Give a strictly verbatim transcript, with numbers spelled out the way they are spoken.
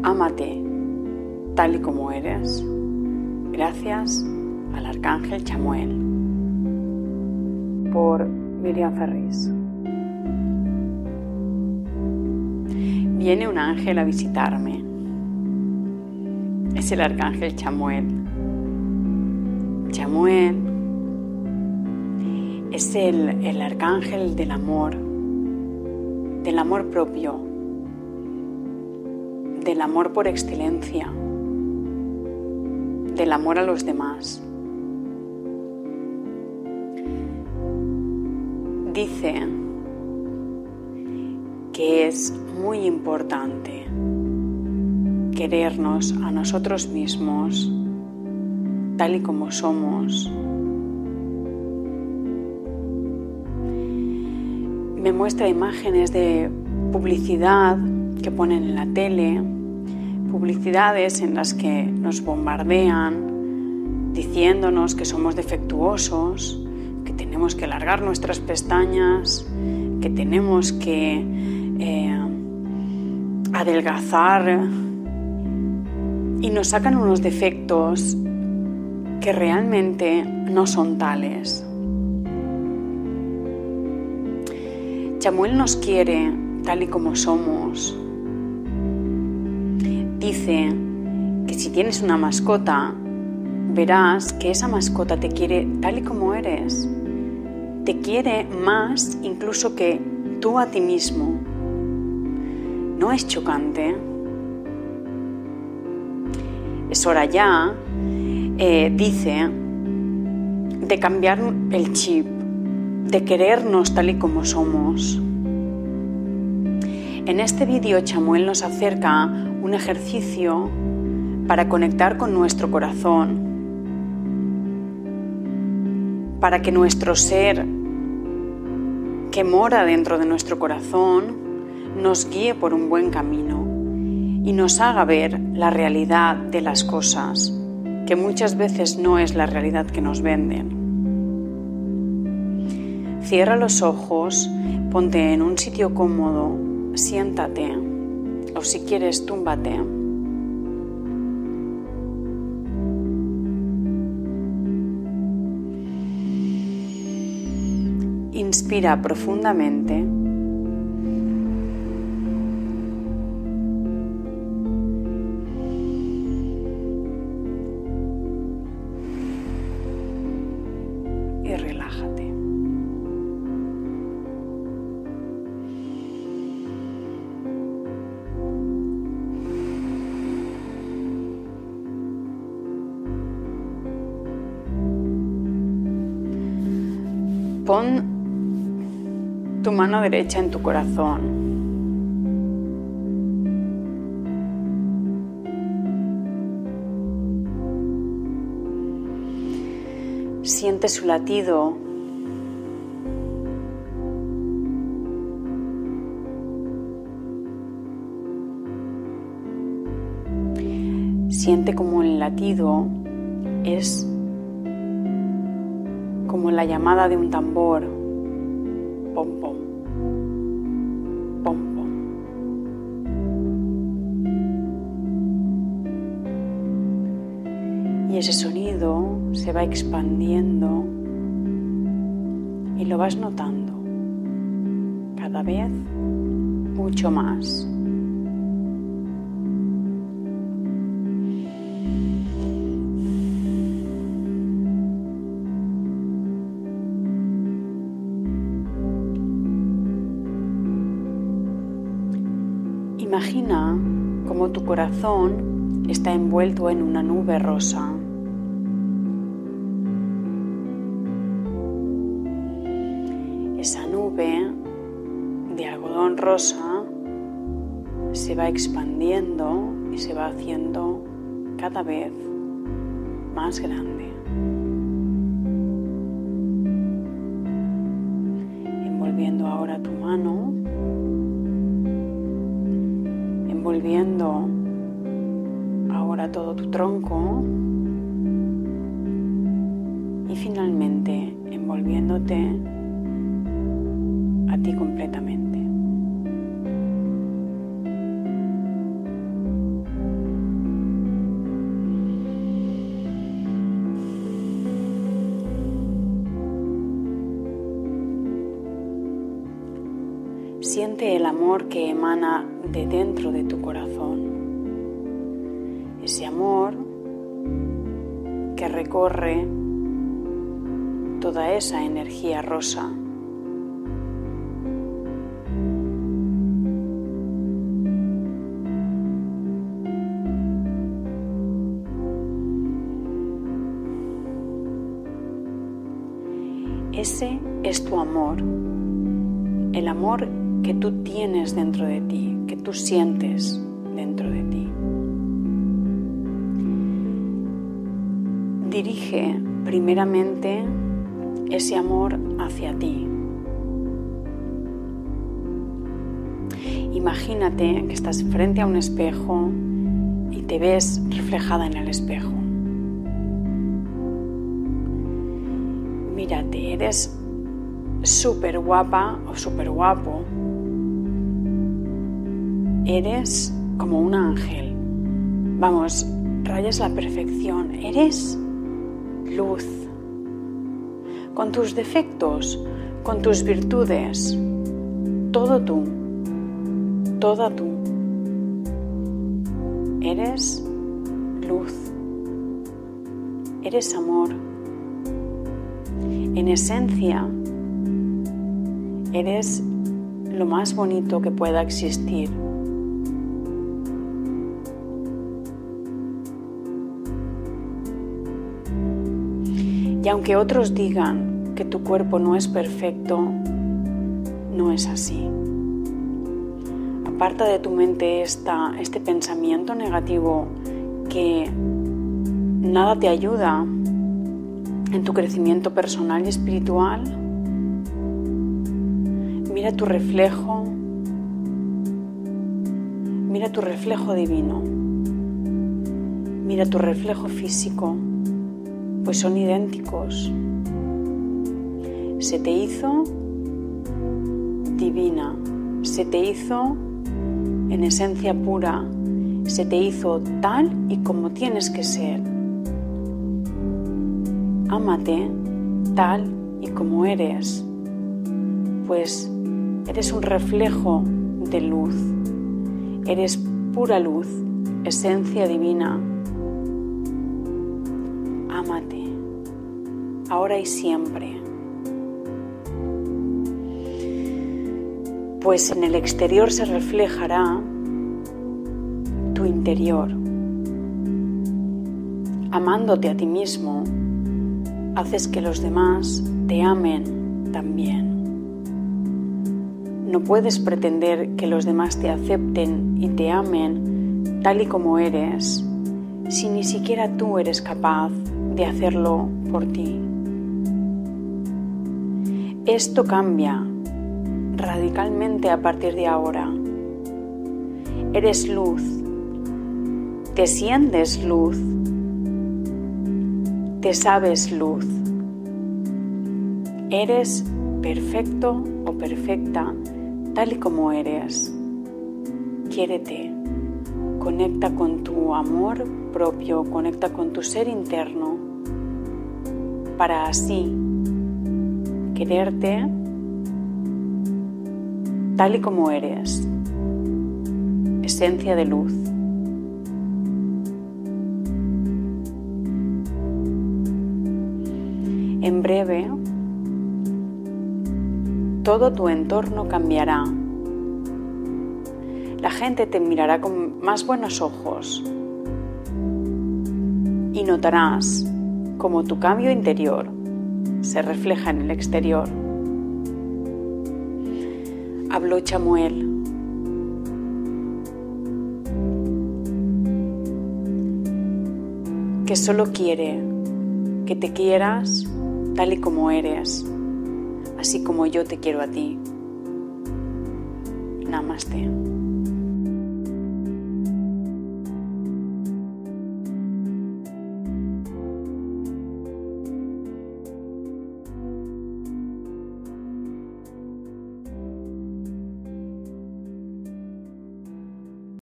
Ámate tal y como eres. Gracias al Arcángel Chamuel. Por Miriam Ferris. Viene un ángel a visitarme. Es el Arcángel Chamuel. Chamuel es el, el arcángel del amor, del amor propio, del amor por excelencia, del amor a los demás. Dice que es muy importante querernos a nosotros mismos tal y como somos. Me muestra imágenes de publicidad que ponen en la tele, publicidades en las que nos bombardean diciéndonos que somos defectuosos, que tenemos que alargar nuestras pestañas, que tenemos que eh, adelgazar, y nos sacan unos defectos que realmente no son tales. Chamuel nos quiere tal y como somos. Dice que si tienes una mascota, verás que esa mascota te quiere tal y como eres. Te quiere más incluso que tú a ti mismo. ¿No es chocante? Es hora ya, eh, dice, de cambiar el chip, de querernos tal y como somos. En este vídeo Chamuel nos acerca un ejercicio para conectar con nuestro corazón, para que nuestro ser que mora dentro de nuestro corazón nos guíe por un buen camino y nos haga ver la realidad de las cosas, que muchas veces no es la realidad que nos venden. Cierra los ojos, ponte en un sitio cómodo, siéntate o si quieres túmbate. Inspira profundamente. Y relájate. Pon tu mano derecha en tu corazón. Siente su latido. Siente como el latido es como la llamada de un tambor. Pom, pom, pom, pom. Y ese sonido se va expandiendo y lo vas notando cada vez mucho más. Imagina cómo tu corazón está envuelto en una nube rosa. Esa nube de algodón rosa se va expandiendo y se va haciendo cada vez más grande, envolviendo ahora tu mano, envolviendo ahora todo tu tronco y finalmente envolviéndote a ti completamente. siente el amor que emana de dentro de tu corazón. Ese amor que recorre toda esa energía rosa. Ese es tu amor, el amor que tú tienes dentro de ti, que tú sientes dentro de ti. Dirige primeramente ese amor hacia ti. Imagínate que estás frente a un espejo y te ves reflejada en el espejo. Mírate, eres súper guapa o súper guapo. Eres como un ángel. Vamos, rayas la perfección. Eres luz. Con tus defectos, con tus virtudes. Todo tú. Toda tú. Eres luz. Eres amor. En esencia, eres lo más bonito que pueda existir. Y aunque otros digan que tu cuerpo no es perfecto, no es así. Aparta de tu mente esta, este pensamiento negativo que nada te ayuda en tu crecimiento personal y espiritual. Mira tu reflejo, mira tu reflejo divino, mira tu reflejo físico, pues son idénticos. Se te hizo divina, se te hizo en esencia pura, se te hizo tal y como tienes que ser. Ámate tal y como eres, pues eres un reflejo de luz, eres pura luz, esencia divina. Ámate, ahora y siempre. Pues en el exterior se reflejará tu interior. Amándote a ti mismo, haces que los demás te amen también. No puedes pretender que los demás te acepten y te amen tal y como eres, si ni siquiera tú eres capaz de hacerlo por ti. Esto cambia radicalmente a partir de ahora. Eres luz, te sientes luz, te sabes luz. Eres perfecto o perfecta tal y como eres. Quiérete, conecta con tu amor propio, conecta con tu ser interno para así quererte tal y como eres, esencia de luz. En breve, todo tu entorno cambiará. La gente te mirará con más buenos ojos y notarás cómo tu cambio interior se refleja en el exterior. Habló Chamuel. Que solo quiere que te quieras tal y como eres, así como yo te quiero a ti. Namaste.